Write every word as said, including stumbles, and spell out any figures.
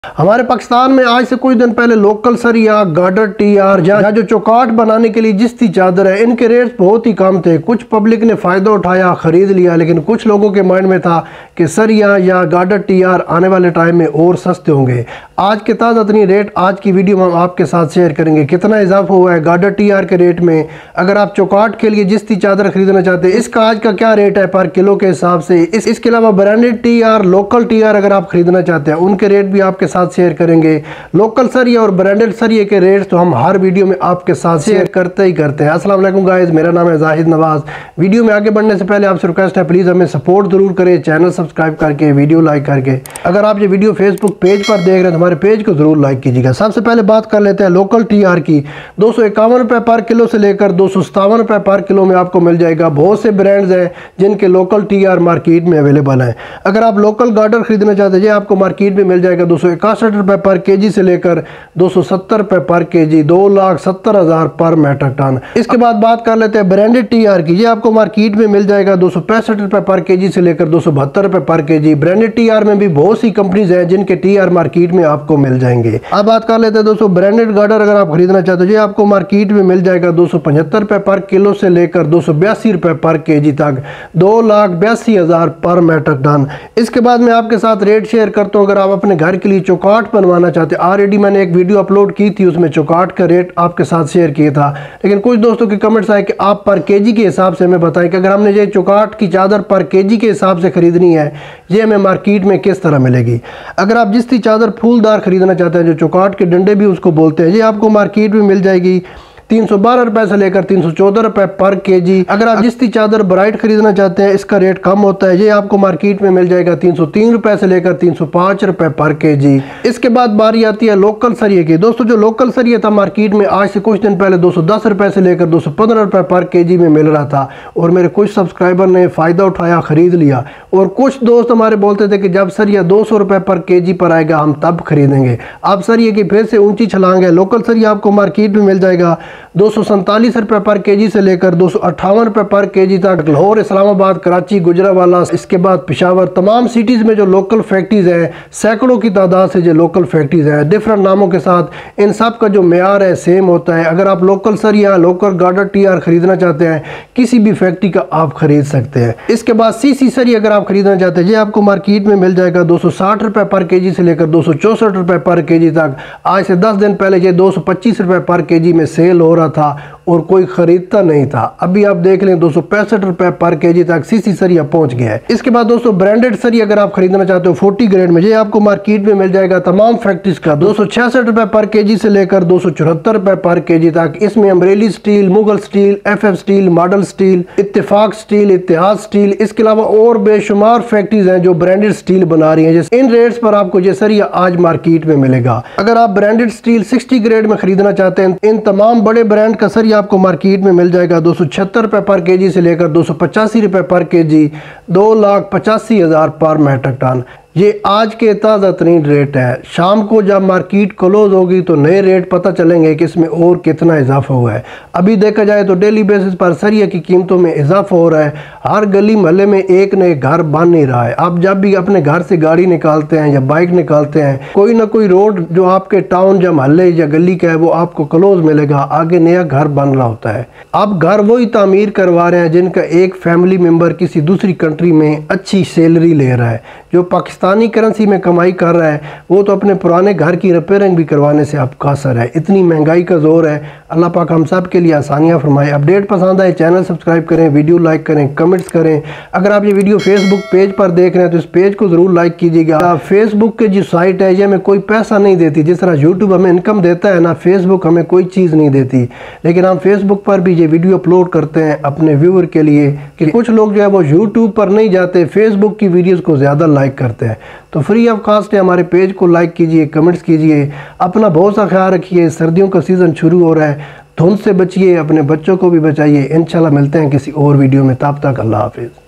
हमारे पाकिस्तान में आज से कुछ दिन पहले लोकल सरिया, गार्डर टीआर या जो चौकाट बनाने के लिए जिस्ती चादर है, इनके रेट्स बहुत ही कम थे। कुछ पब्लिक ने फ़ायदा उठाया, ख़रीद लिया, लेकिन कुछ लोगों के माइंड में था कि सरिया या गार्डर टीआर आने वाले टाइम में और सस्ते होंगे। आज के ताज़ा तरीन रेट आज की वीडियो में हम आपके साथ शेयर करेंगे। कितना इजाफा हुआ है गार्डर टीआर के रेट में। अगर आप चौकाट के लिए जिस्ती चादर खरीदना चाहते हैं, इसका आज का क्या रेट है पर किलो के हिसाब से। इस, इसके अलावा ब्रांडेड टीआर, लोकल टीआर अगर आप खरीदना चाहते हैं, उनके रेट भी आपके साथ शेयर करेंगे। लोकल सरिया और ब्रांडेड सरिया के रेट्स तो हम हर वीडियो में आपके साथ शेयर करते ही करते हैं। अस्सलाम वालेकुम गाइस, मेरा नाम है जाहिद नवाज। वीडियो में आगे बढ़ने से पहले आपसे रिक्वेस्ट है, प्लीज़ हमें सपोर्ट जरूर करें, चैनल सब्सक्राइब करके, वीडियो लाइक करके। अगर आप ये वीडियो फेसबुक पेज पर देख रहे हैं तो हमारे पेज को जरूर लाइक कीजिएगा। सबसे पहले बात कर लेते हैं लोकल टीआर की। दो सौ इक्यावन रुपये पर किलो से लेकर दो सौ सत्तावन रुपये पर किलो में आपको मिल जाएगा। बहुत से ब्रांड्स हैं जिनके लोकल टीआर मार्केट में अवेलेबल हैं। अगर आप लोकल गार्डर खरीदना चाहते हैं, ये आपको मार्केट में मिल जाएगा दो सौ इकसठ रुपये पर के जी से लेकर दो सौ सत्तर रुपये पर के जी, दो लाख सत्तर हज़ार पर मेट्रिक टन। इसके बाद बात कर लेते हैं ब्रांडेड टीआर की। ये आपको मार्केट में मिल जाएगा दो सौ पैंसठ रुपये पर के जी से लेकर दो सौ बहत्तर रुपये पर के जी। ब्रांडेड टीआर में भी बहुत सी कंपनीज हैं जिनके टीआर मार्केट में आपको मिल जाएंगे। अब बात कर लेते हैं दोस्तों ब्रांडेड गार्डर अगर आप खरीदना चाहते हो, ये आपको मार्केट में मिल जाएगा दो सौ पचहत्तर रुपये पर किलो से लेकर दो सौ बयासी रुपये पर के जी तक, दो लाख बयासी हज़ार पर मेट्रिक टन। इसके बाद मैं आपके साथ रेट शेयर करता हूँ। अगर आप अपने घर के लिए चौकाट बनवाना चाहते हैं, ऑलरेडी मैंने एक वीडियो अपलोड की थी, उसमें चौकाट का रेट आपके साथ शेयर किया था, लेकिन कुछ दोस्तों के कमेंट्स आए कि आप पर केजी के हिसाब से हमें बताएं कि अगर हमने ये चौकाट की चादर पर केजी के हिसाब से खरीदनी है, ये हमें मार्केट में किस तरह मिलेगी। अगर आप जिसकी चादर फूलदार खरीदना चाहते हैं, जो चौकाट के डंडे भी उसको बोलते हैं, ये आपको मार्केट में मिल जाएगी तीन सौ बारह रुपए से लेकर तीन सौ चौदह रुपए पर केजी। अगर आप जिसकी चादर ब्राइट खरीदना चाहते हैं, इसका रेट कम होता है, ये आपको मार्केट में मिल जाएगा तीन सौ तीन रुपए से लेकर तीन सौ पाँच रुपए पर केजी। इसके बाद बारी आती है लोकल सरिये की। दोस्तों जो लोकल सरिया था मार्केट में आज से कुछ दिन पहले दो सौ दस रुपए से लेकर दो सौ पंद्रह रुपए पर केजी में मिल रहा था, और मेरे कुछ सब्सक्राइबर ने फ़ायदा उठाया, ख़रीद लिया। और कुछ दोस्त हमारे बोलते थे कि जब सरिया दो सौ रुपये पर के जी पर आएगा हम तब खरीदेंगे। अब सरिये की फिर से ऊंची छलांग है। लोकल सरिया आपको मार्केट में मिल जाएगा दो सौ सैंतालीस रुपये पर के जी से लेकर दो सौ अट्ठावन रुपये पर के जी तक। लाहौर, इस्लामाबाद, कराची, गुजरावाला, इसके बाद पेशावर, तमाम सिटीज़ में जो लोकल फैक्ट्रीज़ हैं, सैकड़ों की तादाद से जो लोकल फैक्ट्रीज़ हैं, डिफरेंट नामों के साथ, इन सब का जो मेयार है सेम होता है। अगर आप लोकल सरिया, लोकल गार्डर टीआर खरीदना चाहते हैं, किसी भी फैक्ट्री का आप खरीद सकते हैं। इसके बाद सी सी सरिया अगर आप खरीदना चाहते हैं, ये आपको मार्केट में मिल जाएगा दो सौ साठ रुपये पर के जी से लेकर दो सौ चौंसठ रुपये पर के जी तक। आज से दस दिन पहले ये दो सौ पच्चीस रुपये पर के जी में सेल हो रहा था और कोई खरीदता नहीं था। अभी आप देख लें दो सौ पैंसठ रुपए पर केजी तक सीसी सरिया पहुंच गया है। इसके बाद दोस्तों ब्रांडेड सरिया अगर आप खरीदना चाहते हो फोर्टी ग्रेड में, ये आपको मार्केट में मिल जाएगा तमाम फैक्ट्रीज का दो सौ छियासठ रुपए पर केजी से लेकर दो सौ चौहत्तर रुपए पर केजी तक। इसमें Amreli steel, Mughal steel, F F steel, model steel, Ittefaq steel, Ittehad steel, इसके अलावा और बेशुमार फैक्ट्रीज हैं जो ब्रांडेड स्टील बना रही हैं। इन रेट्स पर आपको ये सरिया आज मार्केट में मिलेगा। अगर आप ब्रांडेड स्टील सिक्सटी ग्रेड में खरीदना चाहते हैं, इन तमाम बड़े ब्रांड का सरिया आपको मार्केट में मिल जाएगा दो सौ छिहत्तर रुपये पर के जी से लेकर दो सौ पचासी रुपये पर के जी, दो लाख पचासी हज़ार पर मेट्रिक टन। ये आज के ताज़ा तरीन रेट है। शाम को जब मार्केट क्लोज होगी तो नए रेट पता चलेंगे कि इसमें और कितना इजाफा हुआ है। अभी देखा जाए तो डेली बेसिस पर सरिया की कीमतों में इजाफा हो रहा है। हर गली मोहल्ले में एक न एक घर बन नहीं रहा है। आप जब भी अपने घर से गाड़ी निकालते हैं या बाइक निकालते हैं, कोई ना कोई रोड जो आपके टाउन या मोहल्ले या गली का है वो आपको क्लोज मिलेगा, आगे नया घर बन रहा होता है। अब घर वही तामीर करवा रहे हैं जिनका एक फैमिली मेम्बर किसी दूसरी कंट्री में अच्छी सैलरी ले रहा है। जो पाकिस्तानी करेंसी में कमाई कर रहा है वो तो अपने पुराने घर की रिपेयरिंग भी करवाने से अब कासर है। इतनी महंगाई का जोर है। अल्लाह पाक हम सब के लिए आसानियाँ फरमाए। अपडेट पसंद आए चैनल सब्सक्राइब करें, वीडियो लाइक करें, कमेंट्स करें। अगर आप ये वीडियो फेसबुक पेज पर देख रहे हैं तो इस पेज को ज़रूर लाइक कीजिएगा। फेसबुक की जो साइट है ये हमें कोई पैसा नहीं देती। जिस तरह यूट्यूब हमें इनकम देता है ना, फेसबुक हमें कोई चीज़ नहीं देती, लेकिन हम फेसबुक पर भी ये वीडियो अपलोड करते हैं अपने व्यूअर के लिए कि कुछ लोग जो है वो यूट्यूब पर नहीं जाते, फेसबुक की वीडियोज़ को ज़्यादा लाइक करते हैं। तो फ्री ऑफ कॉस्ट है, हमारे पेज को लाइक कीजिए, कमेंट्स कीजिए। अपना बहुत सा ख्याल रखिए। सर्दियों का सीज़न शुरू हो रहा है, धुंध से बचिए, अपने बच्चों को भी बचाइए। इंशाल्लाह मिलते हैं किसी और वीडियो में, तब तक अल्लाह हाफिज़।